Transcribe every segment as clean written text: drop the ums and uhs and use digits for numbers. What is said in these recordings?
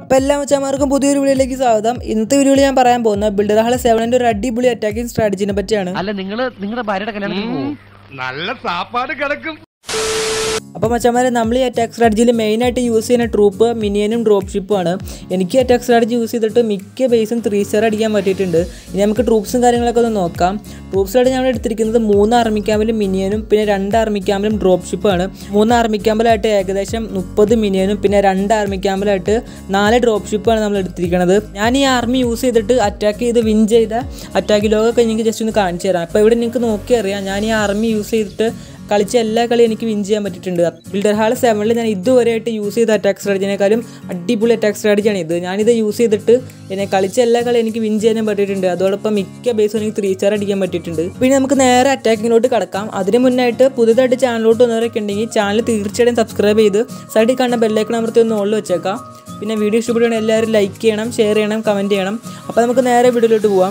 അപ്പോൾ എല്ലാ മച്ചാന്മാർക്കും പുതിയൊരു വീഡിയോയിലേക്ക് സ്വാഗതം. ഇന്നത്തെ വീഡിയോയിൽ ഞാൻ പറയാൻ പോകുന്ന ബിൽഡർ ഹാൾ 7ന്റെ ഒരു അടിപൊളി അറ്റാക്കിംഗ് സ്ട്രാറ്റജിനെ പറ്റിയാണ്. അല്ല നിങ്ങളുടെ ഭാര്യയുടെ കല്യാണത്തിന് പോകും നല്ല സാപ്പാട് കിടക്കും. അപ്പോൾ മച്ചാന്മാരെ, നമ്മൾ ഈ അറ്റാക്ക് സ്ട്രാറ്റജിയിൽ മെയിനായിട്ട് യൂസ് ചെയ്യുന്ന ട്രൂപ്പ് മിനിയനും ഡ്രോപ്പ് ഷിപ്പുമാണ്. എനിക്ക് അറ്റാക്ക് സ്ട്രാറ്റജി യൂസ് ചെയ്തിട്ട് മിക്ക ബേസും 3 സ്റ്റാർ അടിക്കാൻ പറ്റിയിട്ടുണ്ട്. ഇനി നമുക്ക് ട്രൂപ്സും കാര്യങ്ങളൊക്കെ ഒന്ന് നോക്കാം. ട്രൂപ്സായിട്ട് ഞങ്ങൾ എടുത്തിരിക്കുന്നത് 3 ആർമി ക്യാമ്പിലും മിനിയനും പിന്നെ 2 ആർമി ക്യാമ്പിലും ഡ്രോപ്പ് ഷിപ്പാണ്. 3 ആർമി ക്യാമ്പിലായിട്ട് ഏകദേശം 30 മിനിയനും പിന്നെ 2 ആർമി ക്യാമ്പിലായിട്ട് 4 ഡ്രോപ്പ് ഷിപ്പാണ് നമ്മൾ എടുത്തിരിക്കുന്നത്. ഞാൻ ഈ ആർമി യൂസ് ചെയ്തിട്ട് അറ്റാക്ക് ചെയ്ത് വിൻ ചെയ്ത അറ്റാക്ക് ലോഗൊക്കെ നിങ്ങൾക്ക് ജസ്റ്റ് ഒന്ന് കാണിച്ചു തരാം. അപ്പോൾ ഇവിടെ നിങ്ങൾക്ക് നോക്കിയറിയാം ഞാൻ ഈ ആർമി യൂസ് ചെയ്തിട്ട് കളിച്ച എല്ലാ കളിയും എനിക്ക് വിൻ ചെയ്യാൻ പറ്റിയിട്ടുണ്ട്. ബിൽഡർ ഹാൾ 7ൽ ഞാൻ ഇതുവരെയായിട്ട് യൂസ് ചെയ്ത അറ്റാക്ക് സ്ട്രാറ്റജിനേക്കാളും അടിപൊളി അറ്റാക്ക് സ്ട്രാറ്റജിയാണ് ഇത്. ഞാനിത് യൂസ് ചെയ്തിട്ട് കളിച്ച എല്ലാ കളിയും എനിക്ക് വിൻ ചെയ്യാനും പറ്റിയിട്ടുണ്ട്. അതോടൊപ്പം മിക്ക ബേസും എനിക്ക് 3 സ്റ്റാർ അടിക്കാൻ പറ്റിയിട്ടുണ്ട്. പിന്നെ നമുക്ക് നേരെ അറ്റാക്കിങ്ങിലോട്ട് കടക്കാം. അതിന് മുന്നായിട്ട് പുതുതായിട്ട് ചാനലിലോട്ട് വന്നവരൊക്കെ ഉണ്ടെങ്കിൽ ചാനൽ തീർച്ചയായിട്ടും സബ്സ്ക്രൈബ് ചെയ്ത് സൈഡിൽ കാണുന്ന ബെല്ലൈക്കൺ അമർത്തി ഒന്ന് ഓളിൽ വെച്ചേക്കാം. പിന്നെ വീഡിയോ ഇഷ്ടപ്പെടുകയാണെങ്കിൽ എല്ലാവരും ലൈക്ക് ചെയ്യണം, ഷെയർ ചെയ്യണം, കമൻറ്റ് ചെയ്യണം. അപ്പോൾ നമുക്ക് നേരെ വീഡിയോയിലോട്ട് പോവാം.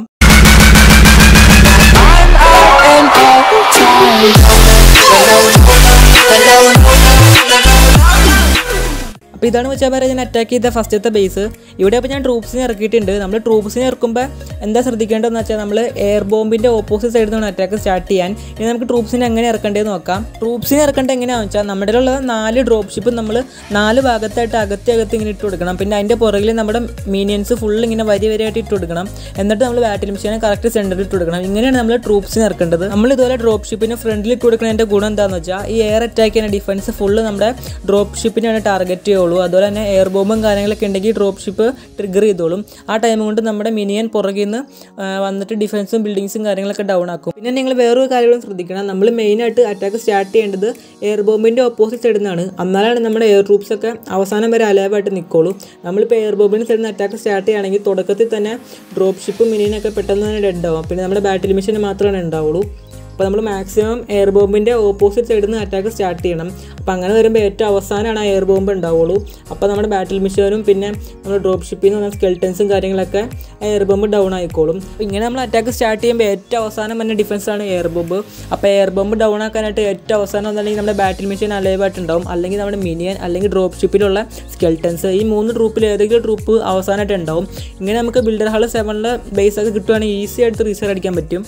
അപ്പോൾ ഇതാണ് വെച്ചാൽ പറയാൻ ഞാൻ അറ്റാക്ക് ചെയ്ത ഫസ്റ്റത്തെ ബേസ്. ഇവിടെ അപ്പോൾ ഞാൻ ട്രൂപ്സിനെ ഇറക്കിയിട്ടുണ്ട്. നമ്മൾ ട്രൂപ്സിനെ ഇറക്കുമ്പോൾ എന്താ ശ്രദ്ധിക്കേണ്ടതെന്ന് വെച്ചാൽ നമ്മൾ എയർ ബോംബിൻ്റെ ഓപ്പോസിറ്റ് സൈഡിൽ നിന്നാണ് അറ്റാക്ക് സ്റ്റാർട്ട് ചെയ്യാൻ. ഇനി നമുക്ക് ട്രൂപ്സിനെ എങ്ങനെ ഇറക്കേണ്ടതെന്ന് നോക്കാം. ട്രൂപ്സിനെ ഇറക്കേണ്ടത് എങ്ങനെയാണെന്ന് വെച്ചാൽ നമ്മുടെ ഉള്ള 4 ഡ്രോപ്പ് ഷിപ്പ് നമ്മൾ 4 ഭാഗത്തായിട്ട് അകത്ത് ഇങ്ങനെ ഇട്ട് കൊടുക്കണം. പിന്നെ അതിൻ്റെ പുറകിൽ നമ്മുടെ മീനിയൻസ് ഫുൾ ഇങ്ങനെ വരിയായിട്ട് ഇട്ട് കൊടുക്കണം. എന്നിട്ട് നമ്മൾ ബാറ്റിൽ മെഷീനെ കറക്റ്റ് സെൻറ്ററിൽ ഇട്ട് കൊടുക്കണം. ഇങ്ങനെയാണ് നമ്മൾ ട്രൂപ്സിനെ ഇറക്കേണ്ടത്. നമ്മൾ ഇതുപോലെ ഡ്രോപ്പ് ഷിപ്പിന് ഫ്രണ്ടിൽ ഇട്ട് കൊടുക്കുന്നതിൻ്റെ ഗുണം എന്താണെന്ന് വെച്ചാൽ ഈ എയർ അറ്റാക്ക് ചെയ്യുന്ന ഡിഫൻസ് ഫുള്ള് നമ്മുടെ ഡ്രോപ്പ് ഷിപ്പിനെയാണ് ടാർഗറ്റ് ചെയ്യുള്ളൂ. അതുപോലെ തന്നെ എയർ ബോംബും കാര്യങ്ങളൊക്കെ ഉണ്ടെങ്കിൽ ഡ്രോപ്പ് ഷിപ്പ് ട്രിഗർ ചെയ്തോളും. ആ ടൈം കൊണ്ട് നമ്മുടെ മിനിയൻ പുറകിൽ നിന്ന് വന്നിട്ട് ഡിഫൻസും ബിൽഡിങ്സും കാര്യങ്ങളൊക്കെ ഡൗൺ ആക്കും. പിന്നെ നിങ്ങൾ വേറൊരു കാര്യങ്ങളും ശ്രദ്ധിക്കണം. നമ്മൾ മെയിനായിട്ട് അറ്റാക്ക് സ്റ്റാർട്ട് ചെയ്യേണ്ടത് എയർ ബോംബിൻ്റെ ഓപ്പോസിറ്റ് സൈഡിൽ നിന്നാണ്. എന്നാലാണ് നമ്മുടെ എയർ ട്രൂപ്സൊക്കെ അവസാനം വരെ അലൈവായിട്ട് നിൽക്കുള്ളൂ. നമ്മളിപ്പോൾ എയർ ബോംബിൻ്റെ സൈഡിൽ നിന്ന് അറ്റാക്ക് സ്റ്റാർട്ട് ചെയ്യുകയാണെങ്കിൽ തുടക്കത്തിൽ തന്നെ ഡ്രോപ്പ് ഷിപ്പും മിനിയനൊക്കെ പെട്ടെന്ന് തന്നെ ഡെഡ് ആവും. പിന്നെ നമ്മുടെ ബാറ്റിൽ മെഷീൻ മാത്രമേ ഉണ്ടാവുള്ളൂ. അപ്പോൾ നമ്മൾ മാക്സിമം എയർ ബോംബിൻ്റെ ഓപ്പോസിറ്റ് സൈഡിൽ നിന്ന് അറ്റാക്ക് സ്റ്റാർട്ട് ചെയ്യണം. അപ്പോൾ അങ്ങനെ വരുമ്പോൾ ഏറ്റവും അവസാനമാണ് ആ എയർ ബോംബ് ഉണ്ടാവുള്ളൂ. അപ്പോൾ നമ്മുടെ ബാറ്റിൽ മിഷനും പിന്നെ നമ്മുടെ ഡ്രോപ്പ് ഷിപ്പിൽ നിന്ന് സ്കെൽട്ടൻസും കാര്യങ്ങളൊക്കെ എയർ ബോംബ് ഡൗൺ ആയിക്കോളും. അപ്പോൾ ഇങ്ങനെ നമ്മൾ അറ്റാക്ക് സ്റ്റാർട്ട് ചെയ്യുമ്പോൾ ഏറ്റവും അവസാനം തന്നെ ഡിഫൻസാണ് എയർ ബോംബ്. അപ്പോൾ എയർ ബോംബ് ഡൗൺ ആക്കാനായിട്ട് ഏറ്റവും അവസാനം എന്നല്ലെങ്കിൽ നമ്മുടെ ബാറ്റിൽ മിഷൻ അലൈവായിട്ടുണ്ടാവും, അല്ലെങ്കിൽ നമ്മുടെ മിനിയൻ അല്ലെങ്കിൽ ഡ്രോപ്പ് ഷിപ്പിലുള്ള സ്കെൽട്ടൻസ്. ഈ 3 ട്രൂപ്പിൽ ഏതെങ്കിലും ട്രൂപ്പ് അവസാനമായിട്ട് ഉണ്ടാവും. ഇങ്ങനെ നമുക്ക് ബിൽഡർ ഹാൾ 7ലെ ബേസൊക്കെ കിട്ടുവാണെങ്കിൽ ഈസി ആയിട്ട് റീസെറ്റ് അടിക്കാൻ പറ്റും.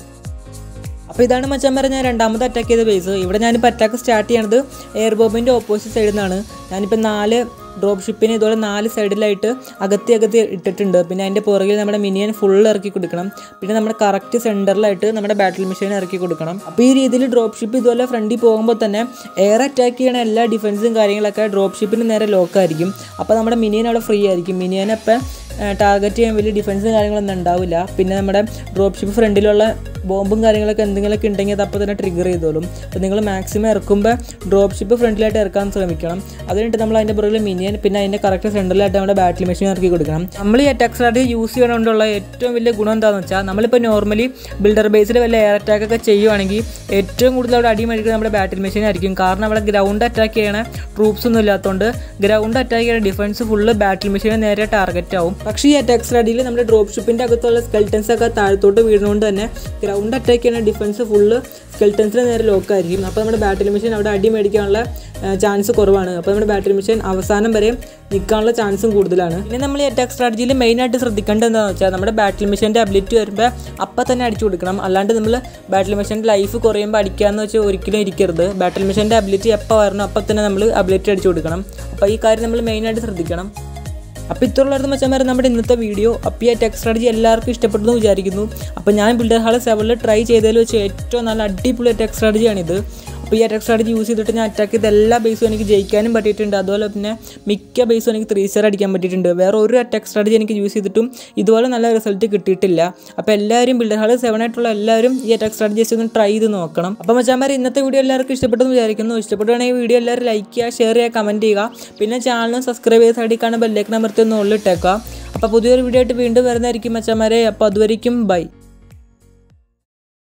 അപ്പോൾ ഇതാണ് മച്ചാന്മാരെ ഞാൻ രണ്ടാമത് അറ്റാക്ക് ചെയ്ത ബേസ്. ഇവിടെ ഞാനിപ്പോൾ അറ്റാക്ക് സ്റ്റാർട്ട് ചെയ്യണത് എയർ ബോംബിൻ്റെ ഓപ്പോസിറ്റ് സൈഡിൽ നിന്നാണ്. ഞാനിപ്പോൾ 4 ഡ്രോപ്പ് ഷിപ്പിന് ഇതുപോലെ 4 സൈഡിലായിട്ട് അകത്തി ഇട്ടിട്ടുണ്ട്. പിന്നെ അതിൻ്റെ പുറകിൽ നമ്മുടെ മിനിയൻ ഫുൾ ഇറക്കി കൊടുക്കണം. പിന്നെ നമ്മുടെ കറക്റ്റ് സെൻറ്ററിലായിട്ട് നമ്മുടെ ബാറ്റിൽ മെഷീൻ ഇറക്കി കൊടുക്കണം. അപ്പോൾ ഈ രീതിയിൽ ഡ്രോപ്പ് ഷിപ്പ് ഇതുപോലെ ഫ്രണ്ടിൽ പോകുമ്പോൾ തന്നെ എയർ അറ്റാക്ക് ചെയ്യണ എല്ലാ ഡിഫൻസും കാര്യങ്ങളൊക്കെ ഡ്രോപ്പ് ഷിപ്പിന് നേരെ ലോക്കായിരിക്കും. അപ്പോൾ നമ്മുടെ മിനിയൻ അവിടെ ഫ്രീ ആയിരിക്കും. മിനിയനപ്പം ടാർഗറ്റ് ചെയ്യാൻ വലിയ ഡിഫൻസും കാര്യങ്ങളൊന്നും ഉണ്ടാവില്ല. പിന്നെ നമ്മുടെ ഡ്രോപ്പ് ഷിപ്പ് ഫ്രണ്ടിലുള്ള ബോംബും കാര്യങ്ങളൊക്കെ എന്തെങ്കിലുമൊക്കെ ഉണ്ടെങ്കിൽ അത് അപ്പോൾ തന്നെ ട്രിഗർ ചെയ്തോളും. അപ്പോൾ നിങ്ങൾ മാക്സിമം ഇറക്കുമ്പോൾ ഡ്രോപ്പ് ഷിപ്പ് ഫ്രണ്ടിലായിട്ട് ഇറക്കാൻ ശ്രമിക്കണം. അതിനായിട്ട് നമ്മൾ അതിൻ്റെ പുറകിൽ മിനിയൻ പിന്നെ അതിൻ്റെ കറക്റ്റ് സെൻറ്ററിലായിട്ട് നമ്മുടെ ബാറ്റിൽ മെഷീൻ ഇറക്കി കൊടുക്കണം. നമ്മൾ ഈ അറ്റാക്ക് സ്ട്രാറ്റജി യൂസ് ചെയ്യണതുകൊണ്ടുള്ള ഏറ്റവും വലിയ ഗുണം എന്താണെന്ന് വെച്ചാൽ നമ്മളിപ്പോൾ നോർമലി ബിൽഡർ ബേസിൽ വല്ല എയർ അറ്റാക്കൊക്കെ ചെയ്യുവാണെങ്കിൽ ഏറ്റവും കൂടുതൽ അവിടെ അടിമേടിക്കുന്നത് നമ്മുടെ ബാറ്റിൽ മെഷീൻ ആയിരിക്കും. കാരണം അവിടെ ഗ്രൗണ്ട് അറ്റാക്ക് ചെയ്യണ ട്രൂപ്സ് ഒന്നും ഇല്ലാത്തതുകൊണ്ട് ഗ്രൗണ്ട് അറ്റാക്ക് ചെയ്യണ ഡിഫൻസ് ഫുള്ള് ബാറ്റിൽ മെഷീനെ നേരെ ടാർഗറ്റ് ആവും. പക്ഷേ ഈ അറ്റാക്ക് സ്ട്രാറ്റജിയിൽ നമ്മുടെ ഡ്രോപ്പ് ഷിപ്പിൻ്റെ അകത്തുള്ള സ്കെൽട്ടൻസ് ഒക്കെ താഴത്തോട്ട് വീഴുന്നതുകൊണ്ട് തന്നെ ഗ്രൗണ്ട് അറ്റാക്ക് ചെയ്യുന്ന ഡിഫൻസ് ഫുള്ള് സ്കെൽട്ടൻസിന് നേരെ ലോക്കായിരിക്കും. അപ്പോൾ നമ്മുടെ ബാറ്റിൽ മെഷീൻ അവിടെ അടി മേടിക്കാനുള്ള ചാൻസ് കുറവാണ്. അപ്പോൾ നമ്മുടെ ബാറ്റിൽ മെഷീൻ അവസാനം വരെ നിൽക്കാനുള്ള ചാൻസും കൂടുതലാണ്. പിന്നെ നമ്മൾ ഈ അറ്റാക്ക് സ്ട്രാറ്റജിയിൽ മെയിനായിട്ട് ശ്രദ്ധിക്കേണ്ടത് എന്താണെന്ന് വെച്ചാൽ നമ്മുടെ ബാറ്റിൽ മെഷീൻ്റെ അബിലിറ്റി വരുമ്പോൾ അപ്പം തന്നെ അടിച്ചു കൊടുക്കണം. അല്ലാണ്ട് നമ്മൾ ബാറ്റിൽ മെഷീൻ്റെ ലൈഫ് കുറയുമ്പോൾ അടിക്കാമെന്ന് വെച്ചാൽ ഒരിക്കലും ഇരിക്കരുത്. ബാറ്റിൽ മെഷീൻ്റെ അബിലിറ്റി എപ്പോൾ വരണം അപ്പം തന്നെ നമ്മൾ അബിലിറ്റി അടിച്ചു കൊടുക്കണം. അപ്പോൾ ഈ കാര്യം നമ്മൾ മെയിനായിട്ട് ശ്രദ്ധിക്കണം. അപ്പോൾ ഇത്രയുള്ളവരുടെ മച്ചാന്മാരെ നമ്മുടെ ഇന്നത്തെ വീഡിയോ. അപ്പോൾ ഈ അറ്റാക്ക് സ്ട്രാറ്റജി എല്ലാവർക്കും ഇഷ്ടപ്പെട്ടെന്ന് വിചാരിക്കുന്നു. അപ്പോൾ ഞാൻ ബിൽഡർ ഹാൾ 7ൽ ട്രൈ ചെയ്തതിൽ വെച്ച് ഏറ്റവും നല്ല അടിപൊളി അറ്റാക്ക് സ്ട്രാറ്റജിയാണിത്. അപ്പോൾ ഈ അറ്റാക്ക് സ്ട്രാറ്റജി യൂസ് ചെയ്തിട്ട് ഞാൻ അറ്റാക്ക് ചെയ്ത എല്ലാ ബേസും എനിക്ക് ജയിക്കാനും പറ്റിയിട്ടുണ്ട്. അതുപോലെ പിന്നെ മിക്ക ബേസും എനിക്ക് 3 സ്റ്റാർ അടിക്കാൻ പറ്റിയിട്ടുണ്ട്. വേറെ ഒരു അറ്റാക്ക് സ്ട്രാറ്റജി എനിക്ക് യൂസ് ചെയ്തിട്ടും ഇതുപോലെ നല്ല റിസൾട്ട് കിട്ടിയിട്ടില്ല. അപ്പോൾ എല്ലാവരും ബിൽഡർ ഹാൾ 7 ആയിട്ടുള്ള എല്ലാവരും ഈ അറ്റാക്ക് സ്ട്രാറ്റജീസ് ഒന്ന് ട്രൈ ചെയ്ത് നോക്കണം. അപ്പോൾ മച്ചാന്മാരെ ഇന്നത്തെ വീഡിയോ എല്ലാവർക്കും ഇഷ്ടപ്പെട്ടെന്ന് വിചാരിക്കുന്നു. ഇഷ്ടപ്പെടുകയാണെങ്കിൽ വീഡിയോ എല്ലാവരും ലൈക്ക് ചെയ്യുക, ഷെയർ ചെയ്യുക, കമൻറ്റ് ചെയ്യുക. പിന്നെ ചാനലും സബ്സ്ക്രൈബ് ചെയ്ത് സൈഡിൽ കാണുന്ന ബെല്ലൈക്കൺ അമർത്തി ഒന്ന് ഉള്ളിട്ടേക്കുക. അപ്പോൾ പുതിയൊരു വീഡിയോ ആയിട്ട് വീണ്ടും വരുന്നതായിരിക്കും മച്ചാന്മാരെ. അപ്പോൾ അതുവരെയും ബൈ.